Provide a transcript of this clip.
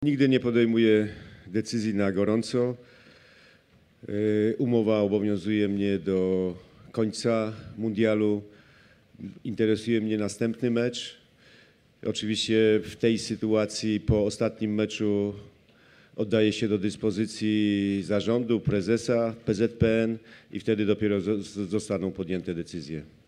Nigdy nie podejmuję decyzji na gorąco. Umowa obowiązuje mnie do końca mundialu. Interesuje mnie następny mecz. Oczywiście w tej sytuacji po ostatnim meczu oddaję się do dyspozycji zarządu, prezesa PZPN i wtedy dopiero zostaną podjęte decyzje.